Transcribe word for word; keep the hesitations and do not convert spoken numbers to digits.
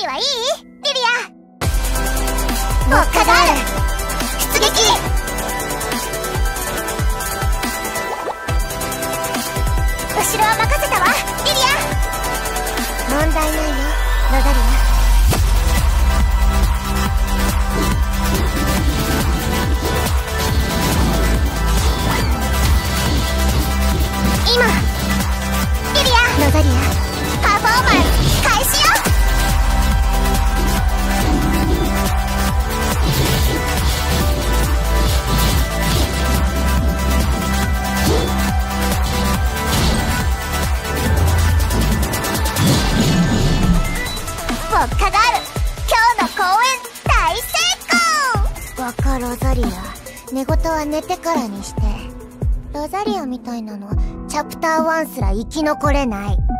備はいい？リリア。ウォッカガール出撃。後ろは任せたわ、リリア。問題ないよ、ロザリア。今リリア、ロザリア、パフォーマンス開始よ。ウォッカガール、今日の公演大成功。若ロザリア、寝言は寝てからにして。ロザリアみたいなのチャプターワンすら生き残れない。